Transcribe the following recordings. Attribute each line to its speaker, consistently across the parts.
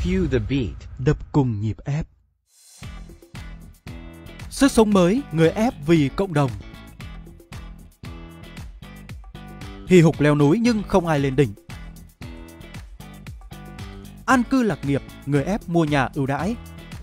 Speaker 1: Feel the beat.
Speaker 2: Đập cùng nhịp ép. Sức sống mới, người ép vì cộng đồng. Hì hục leo núi nhưng không ai lên đỉnh. An cư lạc nghiệp, người ép mua nhà ưu đãi.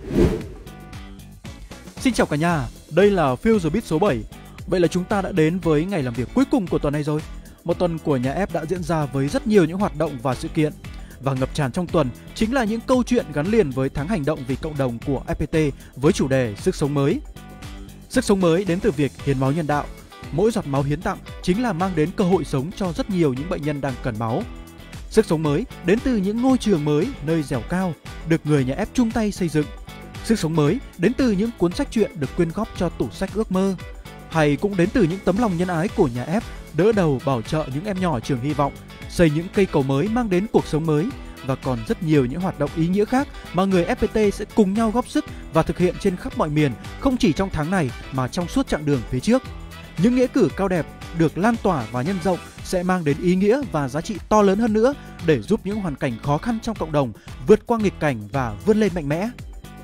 Speaker 2: Xin chào cả nhà, đây là Feel the Beat số 7. Vậy là chúng ta đã đến với ngày làm việc cuối cùng của tuần này rồi. Một tuần của nhà ép đã diễn ra với rất nhiều những hoạt động và sự kiện. Và ngập tràn trong tuần chính là những câu chuyện gắn liền với tháng hành động vì cộng đồng của FPT với chủ đề sức sống mới. Sức sống mới đến từ việc hiến máu nhân đạo. Mỗi giọt máu hiến tặng chính là mang đến cơ hội sống cho rất nhiều những bệnh nhân đang cần máu. Sức sống mới đến từ những ngôi trường mới nơi dẻo cao được người nhà ép chung tay xây dựng. Sức sống mới đến từ những cuốn sách truyện được quyên góp cho tủ sách ước mơ. Hay cũng đến từ những tấm lòng nhân ái của nhà ép đỡ đầu bảo trợ những em nhỏ trường hy vọng, xây những cây cầu mới mang đến cuộc sống mới, và còn rất nhiều những hoạt động ý nghĩa khác mà người FPT sẽ cùng nhau góp sức và thực hiện trên khắp mọi miền, không chỉ trong tháng này mà trong suốt chặng đường phía trước. Những nghĩa cử cao đẹp được lan tỏa và nhân rộng sẽ mang đến ý nghĩa và giá trị to lớn hơn nữa để giúp những hoàn cảnh khó khăn trong cộng đồng vượt qua nghịch cảnh và vươn lên mạnh mẽ.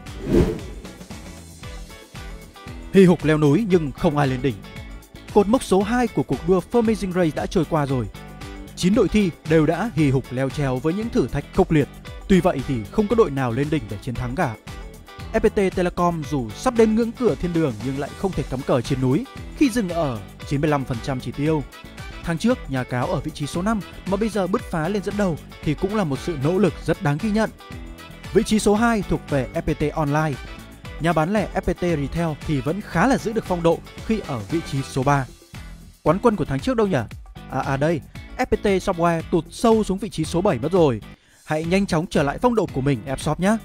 Speaker 2: Hì hục leo núi nhưng không ai lên đỉnh. Cột mốc số 2 của cuộc đua Amazing Race đã trôi qua rồi. 9 đội thi đều đã hì hục leo trèo với những thử thách khốc liệt. Tuy vậy thì không có đội nào lên đỉnh để chiến thắng cả. FPT Telecom dù sắp đến ngưỡng cửa thiên đường nhưng lại không thể cắm cờ trên núi khi dừng ở 95% chỉ tiêu. Tháng trước, nhà cáo ở vị trí số 5 mà bây giờ bứt phá lên dẫn đầu thì cũng là một sự nỗ lực rất đáng ghi nhận. Vị trí số 2 thuộc về FPT Online. Nhà bán lẻ FPT Retail thì vẫn khá là giữ được phong độ khi ở vị trí số 3. Quán quân của tháng trước đâu nhỉ? Đây, FPT Software tụt sâu xuống vị trí số 7 mất rồi. Hãy nhanh chóng trở lại phong độ của mình Fshop nhé.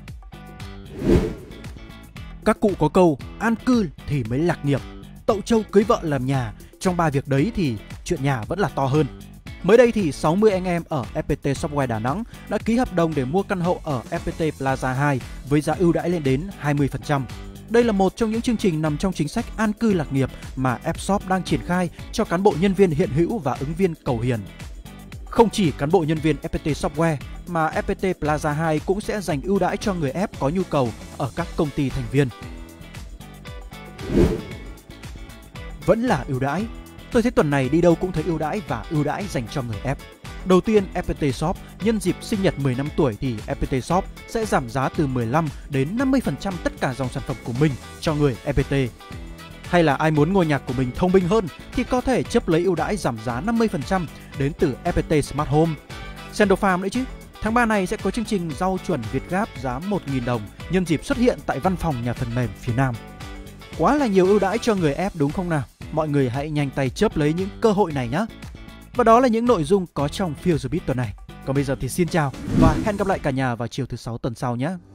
Speaker 2: Các cụ có câu an cư thì mới lạc nghiệp, tậu trâu cưới vợ làm nhà. Trong 3 việc đấy thì chuyện nhà vẫn là to hơn. Mới đây thì 60 anh em ở FPT Software Đà Nẵng đã ký hợp đồng để mua căn hộ ở FPT Plaza 2 với giá ưu đãi lên đến 20%. Đây là một trong những chương trình nằm trong chính sách an cư lạc nghiệp mà Fshop đang triển khai cho cán bộ nhân viên hiện hữu và ứng viên cầu hiền. Không chỉ cán bộ nhân viên FPT Software mà FPT Plaza 2 cũng sẽ dành ưu đãi cho người ép có nhu cầu ở các công ty thành viên. Vẫn là ưu đãi. Tôi thấy tuần này đi đâu cũng thấy ưu đãi và ưu đãi dành cho người ép. Đầu tiên, FPT Shop nhân dịp sinh nhật 10 năm tuổi thì FPT Shop sẽ giảm giá từ 15 đến 50% tất cả dòng sản phẩm của mình cho người FPT. Hay là ai muốn ngôi nhà của mình thông minh hơn thì có thể chấp lấy ưu đãi giảm giá 50% đến từ FPT Smart Home. Sendofarm nữa chứ. Tháng 3 này sẽ có chương trình rau chuẩn Việt Gáp giá 1.000 đồng nhân dịp xuất hiện tại văn phòng nhà phần mềm phía Nam. Quá là nhiều ưu đãi cho người ép đúng không nào? Mọi người hãy nhanh tay chớp lấy những cơ hội này nhé. Và đó là những nội dung có trong Feel the Beat tuần này. Còn bây giờ thì xin chào và hẹn gặp lại cả nhà vào chiều thứ 6 tuần sau nhé.